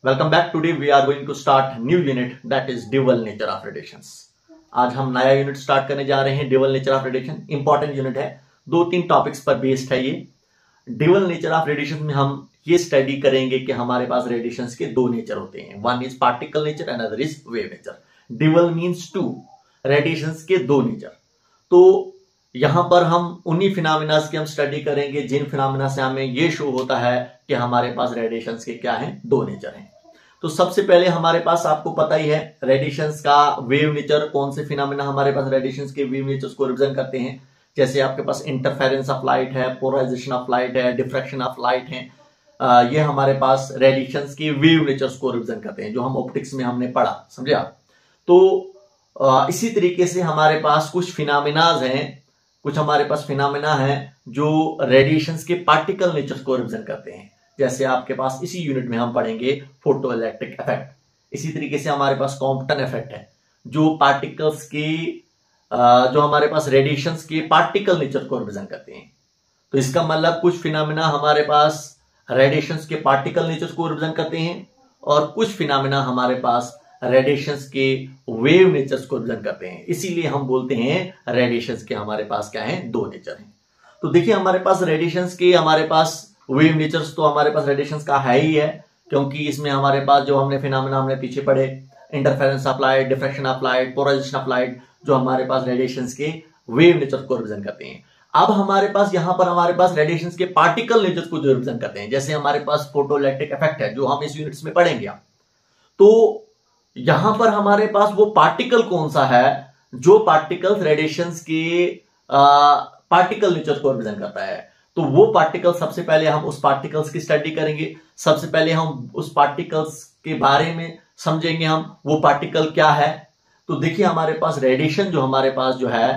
Welcome back. Today we are going to start new unit, that is dual nature of radiations. आज हम नया unit start करने जा रहे हैं dual nature of radiation. Important unit है, 2-3 टॉपिक्स पर बेस्ड है ये. ड्यूअल नेचर ऑफ रेडिएशन में हम ये स्टडी करेंगे कि हमारे पास रेडिएशंस के दो नेचर होते हैं. One is particle nature, another is wave nature. Dual means two, radiations के दो नेचर. तो यहां पर हम उन्हीं फिनोमेना की हम स्टडी करेंगे जिन फिनोमेना से हमें ये शो होता है कि हमारे पास रेडिएशंस के क्या हैं, दो नेचर हैं. तो सबसे पहले हमारे पास, आपको पता ही है, रेडिएशंस का वेव नेचर. कौन से फिनोमेना हमारे पास रेडिएशंस के वेव नेचर्स को रिप्रेजेंट करते हैं? जैसे आपके पास इंटरफेरेंस ऑफ लाइट है, पोलराइजेशन ऑफ लाइट है, डिफ्रैक्शन ऑफ लाइट है. ये हमारे पास रेडिएशंस के वेव नेचर्स को रिप्रेजेंट करते हैं, जो हम ऑप्टिक्स में हमने पढ़ा. समझे आप? तो इसी तरीके से हमारे पास कुछ फिनोमेनाज हैं, कुछ हमारे पास फिनोमेना है जो रेडिएशंस के पार्टिकल नेचर्स को रिप्रेजेंट करते हैं. जैसे आपके पास इसी यूनिट में हम पढ़ेंगे फोटो इलेक्ट्रिक इफेक्ट. इसी तरीके से हमारे पास कॉम्पटन इफेक्ट है, जो पार्टिकल्स के जो हमारे पास रेडिएशंस के पार्टिकल नेचर को रिप्रेजेंट करते हैं. तो इसका मतलब कुछ फिनोमेना हमारे पास रेडिएशंस के पार्टिकल नेचर को रिप्रेजेंट करते हैं और कुछ फिनोमेना हमारे पास रेडिएशंस के वेव नेचर्स को रिप्रेजेंट करते हैं. इसीलिए हम बोलते हैं रेडिएशंस के हमारे पास क्या है, दो नेचर हैं. तो देखिए, हमारे पास रेडिएशंस के हमारे पास वेव नेचर्स तो हमारे पास रेडिएशंस का है ही है, क्योंकि इसमें हमारे पास जो हमने फिनोमेना हमने पीछे पढ़े, interference of light, diffraction of light, polarisation of light, जो हमारे पास रेडिएशंस के वेव नेचर को रिप्रेजेंट करते हैं. अब हमारे पास यहां पर हमारे पास रेडिएशंस के पार्टिकल नेचर को जो रिप्रेजेंट करते हैं, जैसे हमारे पास फोटो इलेक्ट्रिक इफेक्ट है, जो हम इस यूनिट्स में पढ़ेंगे. तो यहां पर हमारे पास वो पार्टिकल कौन सा है जो पार्टिकल्स रेडिएशंस के पार्टिकल नेचर को रिप्रेजेंट करता है. तो वो पार्टिकल, सबसे पहले हम उस पार्टिकल्स की स्टडी करेंगे. सबसे पहले हम उस पार्टिकल्स के बारे में समझेंगे, हम वो पार्टिकल क्या है. तो देखिए, हमारे पास रेडिएशन जो हमारे पास जो है,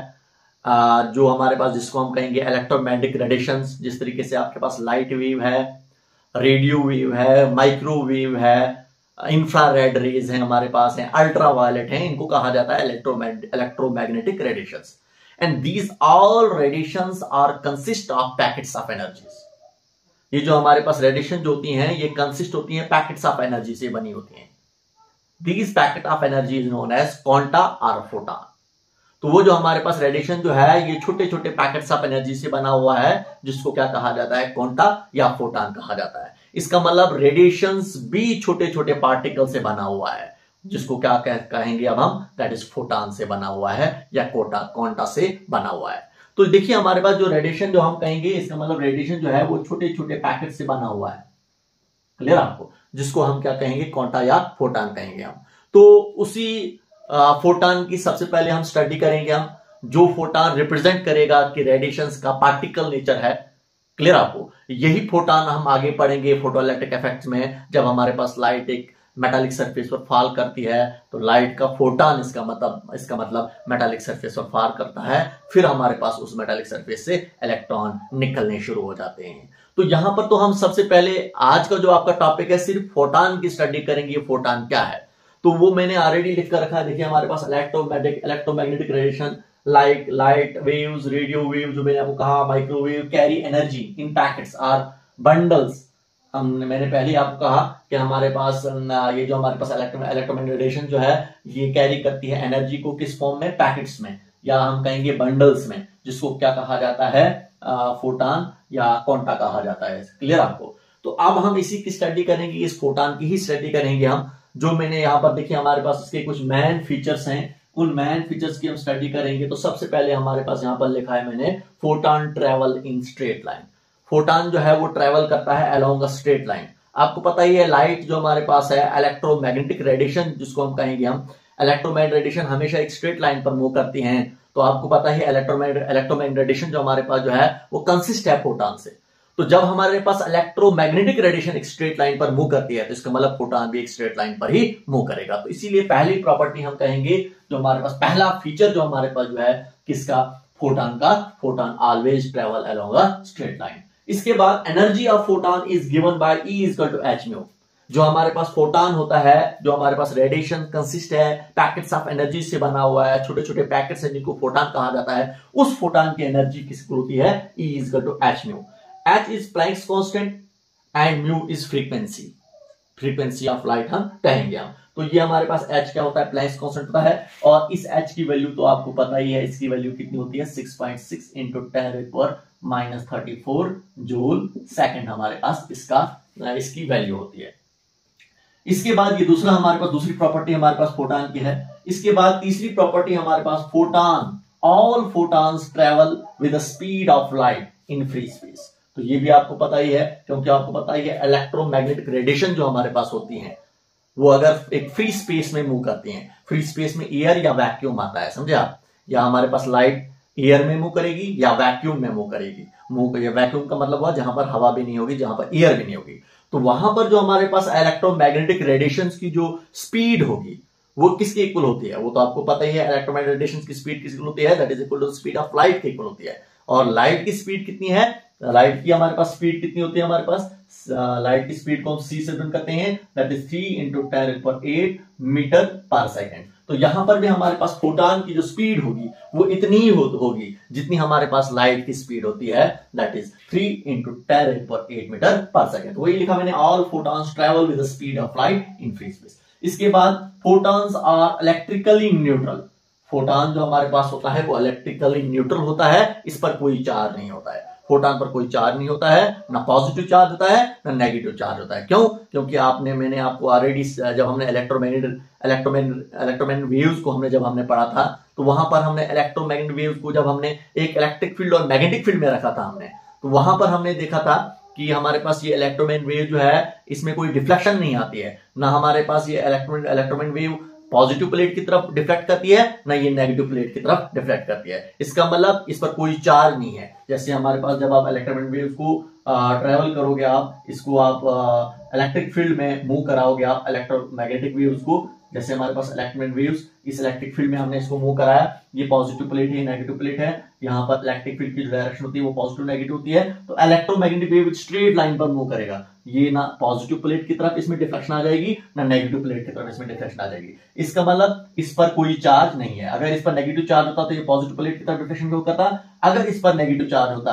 जो हमारे पास जिसको हम कहेंगे इलेक्ट्रोमैग्नेटिक रेडिएशंस. जिस तरीके से आपके पास लाइट वेव है, रेडियो वेव है, माइक्रोवेव है, इंफ्रारेड रेज है, हमारे पास है अल्ट्रावायलेट है, इनको कहा जाता है electromagnetic radiations. And these all radiations are consist of packets of energies. ये जो हमारे पास रेडिएशन जो होती हैं, ये कंसिस्ट होती हैं पैकेट्स ऑफ एनर्जी से बनी होती हैं. These packet of energy is known as quanta or photon. तो वो जो हमारे पास रेडिएशन जो है, ये छोटे छोटे पैकेट्स ऑफ एनर्जी से बना हुआ है, जिसको क्या कहा जाता है, क्वांटा या फोटॉन कहा जाता है. इसका मतलब रेडिएशंस भी छोटे छोटे पार्टिकल से बना हुआ है, जिसको क्या कहेंगे अब हम, दैट इज फोटॉन से बना हुआ है या क्वांटा से बना हुआ है. तो देखिए, हमारे पास जो रेडिएशन जो हम कहेंगे, इसका मतलब रेडिएशन जो है वो छोटे छोटे पैकेट से बना हुआ है. क्लियर आपको? जिसको हम क्या कहेंगे, क्वांटा या फोटॉन कहेंगे हम. तो उसी फोटॉन की सबसे पहले हम स्टडी करेंगे, हम जो फोटॉन रिप्रेजेंट करेगा कि रेडिएशंस का पार्टिकल नेचर है. क्लियर आपको? यही फोटॉन हम आगे पढ़ेंगे फोटो इलेक्ट्रिक इफेक्ट्स में. जब हमारे पास लाइट एक मेटालिक सरफेस पर फॉल करती है, तो लाइट का फोटॉन, इसका मतलब मेटालिक सरफेस पर फॉल करता है, फिर हमारे पास उस मेटालिक सरफेस से इलेक्ट्रॉन निकलने शुरू हो जाते हैं. तो यहां पर तो हम सबसे पहले आज का जो आपका टॉपिक है, सिर्फ फोटॉन की स्टडी करेंगे. ये फोटॉन क्या है, तो वो मैंने ऑलरेडी लिख कर रखा है. देखिए, हमारे पास electromagnetic radiation like light waves, radio wave, जो मैंने आपको कहा, microwave carry energy in packets or bundles. मैंने पहले आपको कहा कि हमारे पास ये जो हमारे पास इलेक्ट्रोमैग्नेटिक रेडिएशन जो है, ये कैरी करती है एनर्जी को किस फॉर्म में, पैकेट्स में, या हम कहेंगे बंडल्स में, जिसको क्या कहा जाता है, फोटॉन या क्वांटा कहा जाता है. क्लियर आपको? तो अब हम इसी की स्टडी करेंगे, इस फोटॉन की ही स्टडी करेंगे हम. जो मैंने यहाँ पर देखिए, हमारे पास इसके कुछ मैन फीचर्स हैं, उन मैन फीचर्स की हम स्टडी करेंगे. तो सबसे पहले हमारे पास यहाँ पर लिखा है मैंने, photon travel in straight line. Photon जो है वो ट्रेवल करता है अलोंग अ स्ट्रेट लाइन. आपको पता ही है, लाइट जो हमारे पास है, इलेक्ट्रोमैग्नेटिक रेडिएशन जिसको हम कहेंगे, हम इलेक्ट्रोमैग्नेटिक रेडिएशन हमेशा एक स्ट्रेट लाइन पर मूव करती हैं. तो आपको पता ही, इलेक्ट्रोमैग्नेटिक रेडिएशन जो हमारे पास जो है वो कंसिस्ट है फोटॉन से. तो जब हमारे पास इलेक्ट्रोमैग्नेटिक रेडिएशन एक स्ट्रेट लाइन पर मूव करती है, तो इसका मतलब फोटॉन भी एक स्ट्रेट लाइन पर ही मूव करेगा. तो इसीलिए पहली प्रॉपर्टी हम कहेंगे, जो हमारे पास पहला फीचर जो हमारे पास जो है किसका, फोटॉन का, photon always travel along a straight line. इसके बाद energy of photon is given by E equal to h mu. जो हमारे पास फोटॉन होता है, जो हमारे पास रेडिएशन कंसिस्ट है पैकेट्स ऑफ एनर्जी से बना हुआ है, छोटे छोटे पैकेट्स हैं जिनको फोटॉन कहा जाता है, उस फोटॉन की एनर्जी किसकी होती है, E equal to h mu. H is Planck's constant and mu is frequency. Frequency of light हम कहेंगे हम। तो ये हमारे पास h क्या होता है, प्लैंक्स कांस्टेंट होता है, और इस h की वैल्यू तो आपको पता ही है, इसकी वैल्यू कितनी होती है 6.6 इंटू 10⁻⁻34 जूल सेकंड हमारे पास इसकी वैल्यू होती है। इसके बाद ये दूसरा हमारे पास दूसरी प्रॉपर्टी हमारे पास फोटॉन की है। इसके बाद तीसरी प्रॉपर्टी हमारे पास photon, all photons travel with the speed of light in free space. तो ये भी आपको पता ही है, क्योंकि आपको पता ही है इलेक्ट्रोमैग्नेटिक रेडिएशन जो हमारे पास होती है वो अगर एक फ्री स्पेस में मूव करती हैं, फ्री स्पेस में एयर या वैक्यूम आता है, समझे आप, या हमारे पास लाइट एयर में मूव करेगी या वैक्यूम में मूव करेगी। वैक्यूम का मतलब हुआ जहां पर हवा भी नहीं होगी, जहां पर एयर भी नहीं होगी। तो वहां पर जो हमारे पास इलेक्ट्रोमैग्नेटिक रेडिएशंस की जो स्पीड होगी वो किसके इक्वल होती है, वो तो आपको पता ही है, इलेक्ट्रोमैग्नेटिक रेडिएशंस की स्पीड किसकी होती है, that is equal to speed of light के इक्वल होती है। और लाइट की स्पीड कितनी है, लाइट की हमारे पास स्पीड कितनी होती है, हमारे पास लाइट की स्पीड को हम c से रिप्रेजेंट करते हैं, that is 3 into 10⁸ metre per second. तो यहां पर भी हमारे पास फोटॉन की जो स्पीड होगी वो इतनी ही होगी जितनी हमारे पास लाइट की स्पीड होती है, that is 3 into 10⁸ metre per second. वही लिखा मैंने, all photons travel with the speed of light in free space. इसके बाद photons are electrically neutral. Photon जो हमारे पास होता है वो इलेक्ट्रिकली न्यूट्रल होता है, इस पर कोई चार्ज नहीं होता है। फोटॉन पर कोई चार्ज नहीं होता है, ना पॉजिटिव चार्ज होता है ना नेगेटिव चार्ज होता है। क्यों? क्योंकि मैंने आपको ऑलरेडी जब हमने इलेक्ट्रोमैग्नेटिक वेव्स को जब हमने पढ़ा था, तो वहां पर हमने इलेक्ट्रोमैग्नेटिक वेव्स को जब हमने एक इलेक्ट्रिक फील्ड और मैग्नेटिक फील्ड में रखा था तो वहां पर हमने देखा था कि हमारे पास ये इलेक्ट्रोमैग्नेटिक वेव जो है इसमें कोई डिफ्लेक्शन नहीं आती है, ना हमारे पास ये इलेक्ट्रोमैग्नेटिक वेव पॉजिटिव प्लेट की तरफ डिफ्लेक्ट करती है, ना ये नेगेटिव प्लेट की तरफ डिफ्लेक्ट करती है। इसका मतलब इस पर कोई चार्ज नहीं है। जैसे हमारे पास जब आप इलेक्ट्रोमैग्नेटिक वेव्स को ट्रेवल करोगे, आप इसको आप इलेक्ट्रिक फील्ड में मूव कराओगे, आप इलेक्ट्रोमैग्नेटिक वेव्स को, जैसे हमारे पास इलेक्ट्रोमैग्नेटिक वेव्स इस इलेक्ट्रिक फील्ड में हमने इसको मूव कराया, ये पॉजिटिव प्लेट है, नेगेटिव प्लेट है, यहाँ पर इलेक्ट्रिक फील्ड की जो डायरेक्शन होती है वो पॉजिटिव नेगेटिव होती है। तो इलेक्ट्रोमैग्नेटिक वेव स्ट्रेट लाइन पर मूव करेगा, ये ना पॉजिटिव प्लेट की तरफ इसमें डिफ्लेक्शन आ जाएगी, ना नेगेटिव प्लेट की तरफ इसमें डिफ्लेक्शन आ जाएगी। इसका मतलब इस पर कोई चार्ज नहीं है। अगर इस पर नेगेटिव चार्ज होता तो ये पॉजिटिव प्लेट की तरफ डिफ्लेक्शन क्यों करता, अगर इस पर नेगेटिव चार्ज होता,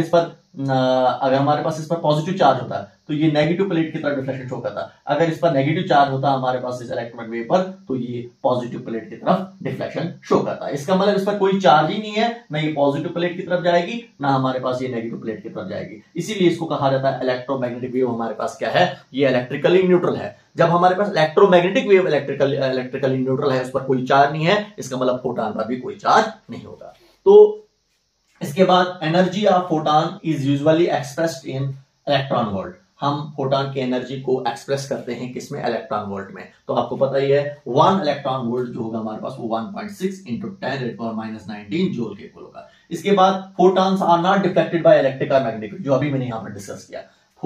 अगर हमारे पास इस पर पॉजिटिव चार्ज होता तो ये नेगेटिव प्लेट की तरफ डिफ्लेक्शन शो करता, अगर इस पर नेगेटिव चार्ज होता हमारे पास इस इलेक्ट्रोमैग्नेटिक वेव पर, तो ये पॉजिटिव प्लेट की तरफ डिफ्लेक्शन शो करता। इसका मतलब इस पर कोई चार्ज ही नहीं है, ना ये पॉजिटिव प्लेट की तरफ जाएगी, ना हमारे पास ये नेगेटिव प्लेट की तरफ जाएगी। इसीलिए इसको कहा जाता है इलेक्ट्रोमैग्नेटिक वेव हमारे पास क्या है, ये इलेक्ट्रिकली न्यूट्रल है। जब हमारे पास इलेक्ट्रोमैग्नेटिक वेव इलेक्ट्रिकली न्यूट्रल है, उस पर कोई चार्ज नहीं है, इसका मतलब फोटॉन पर भी कोई चार्ज नहीं होगा। तो इसके बाद energy of photon is usually expressed in electron volt. हम फोटॉन की एनर्जी को एक्सप्रेस करते हैं किसमें, इलेक्ट्रॉन वोल्ट में। तो आपको पता ही है 1 इलेक्ट्रॉन वोल्ट जो होगा हमारे पास वो 1.6 इंटू 10⁻⁻19 जूल के इक्वल होगा। इसके बाद photons are not deflected by electric और मैग्नेटिक, जो अभी मैंने यहाँ पर डिस्कस किया।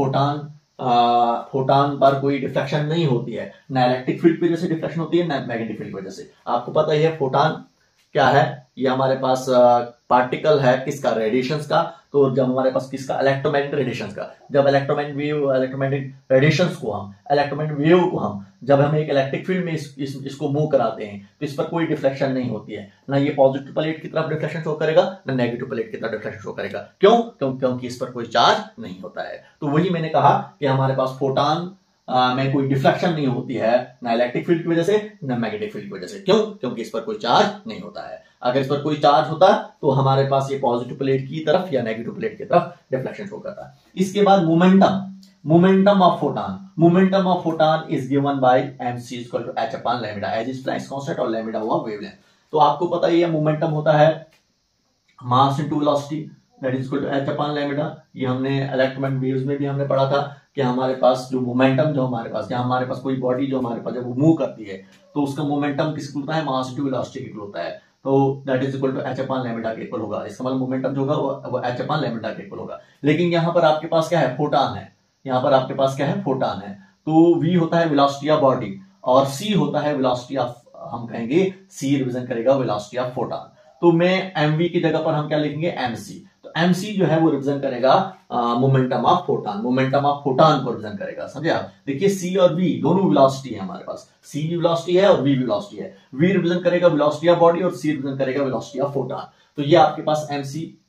फोटॉन पर कोई डिफ्लेक्शन नहीं होती है, ना इलेक्ट्रिक फील्ड की वजह से डिफ्लेक्शन होती है, ना मैग्नेटिक फील्ड की वजह से। आपको पता ही है फोटॉन क्या है, ये हमारे पास पार्टिकल है किसका, रेडिएशंस का। तो जब हमारे पास किसका, इलेक्ट्रोमैग्नेटिक रेडिएशंस का, जब इलेक्ट्रोमैग्नेटिक रेडिएशंस को हम, इलेक्ट्रोमैग्नेटिक वेव को जब हम एक इलेक्ट्रिक फील्ड में इसको मूव कराते हैं, तो इस पर कोई डिफ्लेक्शन नहीं होती है, ना ये पॉजिटिव प्लेट की तरफ डिफ्लेक्शन शो करेगा, ना नेगेटिव प्लेट की तरफ डिफ्लेक्शन शो करेगा। क्यों? क्योंकि इस पर कोई चार्ज नहीं होता है। तो वही मैंने कहा कि हमारे पास फोटॉन में कोई डिफ्लेक्शन नहीं होती है, ना इलेक्ट्रिक फील्ड की वजह से, ना मैग्नेटिक फील्ड की वजह से। क्यों? क्योंकि इस पर कोई चार्ज नहीं होता है। अगर इस पर कोई चार्ज होता तो हमारे पास ये पॉजिटिव प्लेट की तरफ या नेगेटिव प्लेट की तरफ डिफ्लेक्शन शो करता। इसके बाद momentum of photon is given by mc equal to h upon lambda, h is Planck's constant और लैम्डा हुआ वेवलेंथ। तो आपको पता ही है मोमेंटम होता है mass into velocity, that is equal to h upon lambda. ये हमने इलेक्ट्रोमैग्नेटिक वेव्स में भी हमने पढ़ा था कि हमारे पास जो मोमेंटम जो हमारे पास, या हमारे पास कोई बॉडी जो हमारे पास जब वो मूव करती है तो उसका मोमेंटम किसको होता है, मास इनटू वेलोसिटी इक्वल होता है। तो that is equal to h upon lambda के इक्वल होगा। इसका मतलब मोमेंटम जो होगा वो h अपॉन लैम्डा के इक्वल होगा। लेकिन यहाँ पर आपके पास क्या है, फोटॉन है। यहाँ पर आपके पास क्या है, फोटॉन है। तो v होता है वेलोसिटी ऑफ बॉडी और c होता है वेलोसिटी ऑफ, हम कहेंगे c रिप्रेजेंट करेगा वेलोसिटी ऑफ फोटॉन। तो मैं mv की जगह पर हम क्या लिखेंगे, mc। तो mc जो है वो रिप्रेजेंट करेगा मोमेंटम ऑफ फोटॉन को रिप्रेजेंट करेगा, समझे आप। देखिए c और v दोनों वेलोसिटी है हमारे पास, c भी वेलोसिटी है और v भी वेलोसिटी है। v रिप्रेजेंट करेगा वेलोसिटी ऑफ बॉडी और c रिप्रेजेंट करेगा वेलोसिटी ऑफ फोटॉन। तो ये आपके पास mc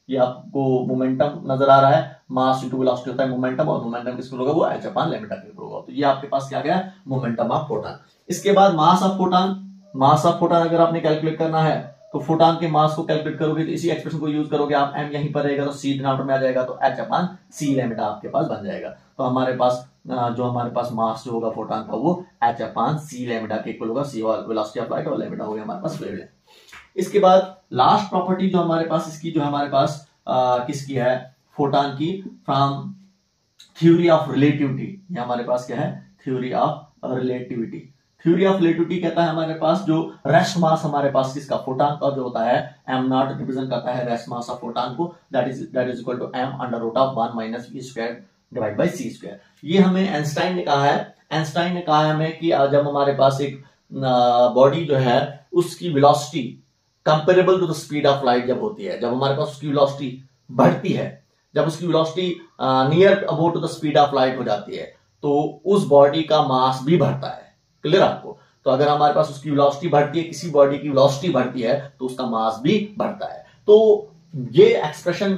ये आपको मोमेंटम नजर आ रहा है, मास इंटू वेलोसिटी होता है मोमेंटम, और मोमेंटम किसको होगा, वो h अपॉन लैम्डा के ऊपर होगा। तो ये आपके पास क्या गया, मोमेंटम ऑफ फोटॉन। इसके बाद mass of photon, mass of photon अगर आपने कैलकुलेट करना है तो फोटॉन के मास को कैलकुलेट करोगे तो इसी एक्सप्रेशन को यूज करोगे आप, m यहीं पर रहेगा तो c डिनोमिनेटर में आ जाएगा, तो h अपॉन c लैम्डा आपके पास बन जाएगा। तो हमारे पास जो हमारे पास मास जो होगा फोटॉन का वो h अपॉन c लैम्डा के इक्वल होगा, c वेलोसिटी ऑफ लाइट और लैम्डा हो गया हमारे पास वेवलेंथ। इसके बाद लास्ट प्रॉपर्टी जो हमारे पास इसकी जो हमारे पास किसकी है, फोटॉन की, फ्रॉम थ्योरी ऑफ रिलेटिविटी। ये हमारे पास क्या है, theory of relativity. Theory of relativity कहता है हमारे पास जो रेस्ट मास हमारे पास किसका, फोटॉन का जो होता है, m नॉट रिप्रेजेंट करता है रेस्ट मास ऑफ फोटॉन को, that is equal to m under root of 1 minus v square divide by c square. ये हमें आइंस्टाइन ने कहा है, आइंस्टाइन ने कहा है हमें कि जब हमारे पास एक बॉडी जो है उसकी velocity comparable to the speed of light जब होती है, जब हमारे पास उसकी वेलोसिटी बढ़ती है, जब उसकी velocity near about to the speed of light हो जाती है, तो उस बॉडी का मास भी बढ़ता है। क्लियर आपको? तो अगर हमारे पास उसकी वेलोसिटी बढ़ती है, किसी बॉडी की वेलोसिटी बढ़ती है, तो उसका मास भी बढ़ता है। तो ये एक्सप्रेशन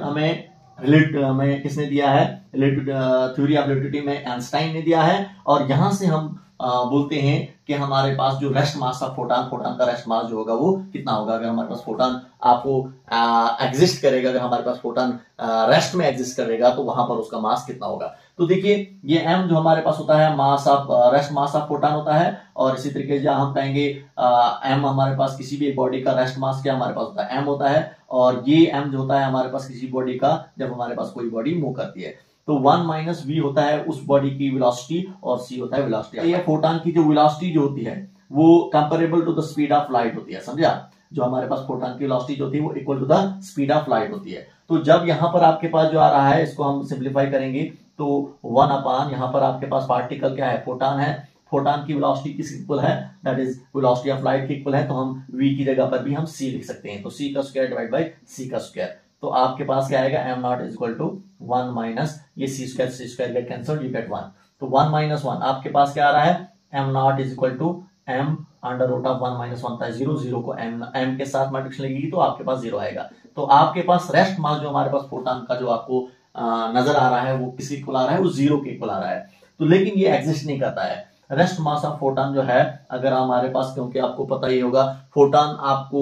हमें किसने दिया है, थ्योरी ऑफ रिलेटिविटी में आइंस्टाइन ने दिया है। और यहां से हम बोलते हैं कि हमारे पास जो rest mass of photon, photon का रेस्ट मास जो होगा वो कितना होगा, अगर हमारे पास फोटॉन आपको एग्जिस्ट करेगा, अगर हमारे पास फोटॉन रेस्ट में एग्जिस्ट करेगा तो वहां पर उसका मास कितना होगा। तो देखिए ये m जो हमारे पास होता है mass of rest mass of photon होता है, और इसी तरीके से हम कहेंगे m हमारे पास किसी भी बॉडी का रेस्ट मास क्या हमारे पास होता है, m होता है। और ये m जो होता है हमारे पास किसी बॉडी का, जब हमारे पास कोई बॉडी मूव करती है, तो 1 माइनस v होता है उस बॉडी की वेलोसिटी, और c होता है वेलोसिटी। ये फोटॉन की जो वेलोसिटी जो होती है वो comparable to the speed of light होती है, समझा? जो हमारे पास फोटॉन की वेलोसिटी जो होती है वो equal to the speed of light होती है। तो जब यहाँ पर आपके पास जो आ रहा है, इसको हम सिंप्लीफाई करेंगे तो 1 अपॉन, यहाँ पर आपके पास पार्टिकल क्या है, फोटॉन है, फोटॉन की वेलोसिटी किस इक्वल है, that is velocity of light के इक्वल है, तो हम v की जगह पर भी हम c लिख सकते हैं, तो c का स्क्वायर डिवाइड बाय c का स्क्वायर। तो आपके पास क्या आएगा, m not is equal to 1 minus ये c square get cancelled, you get 1, तो 1 माइनस 1 आपके पास क्या आ रहा है, m not is equal to m under root of 1 minus 1 था 0, 0 को m के साथ मल्टीप्लिकेशन लगेगी तो आपके पास 0 आएगा। तो आपके पास रेस्ट मास जो हमारे पास फोटॉन का जो आपको नजर आ रहा है वो किसके इक्वल आ रहा है, वो 0 के इक्वल आ रहा है। तो लेकिन ये एग्जिस्ट नहीं करता है रेस्ट मास ऑफ फोटॉन जो है, अगर हमारे पास, क्योंकि आपको पता ही होगा फोटॉन आपको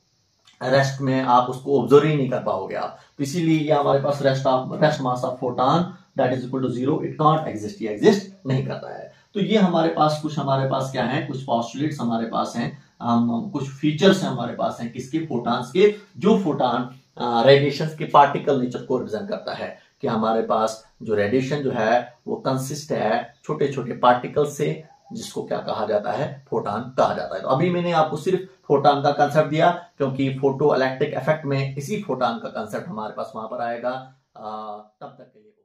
रेस्ट में आप उसको ऑब्जर्व ही नहीं कर पाओगे आप, तो इसीलिए ये हमारे पास rest mass of photon that is equal to 0, it can't exist, ये एग्जिस्ट नहीं करता है। तो ये हमारे पास क्या है, कुछ पोस्टुलेट्स हमारे पास हैं, कुछ फीचर्स हैं हमारे पास हैं किसके, फोटॉन्स के, जो फोटॉन रेडिएशन के पार्टिकल नेचर को रिप्रेजेंट करता है, कि हमारे पास जो रेडिएशन जो है वो कंसिस्ट है छोटे छोटे पार्टिकल से, जिसको क्या कहा जाता है, फोटॉन कहा जाता है। तो अभी मैंने आपको सिर्फ फोटॉन का कंसेप्ट दिया, क्योंकि फोटो इलेक्ट्रिक इफेक्ट में इसी फोटॉन का कंसेप्ट हमारे पास वहां पर आएगा। तब तक के लिए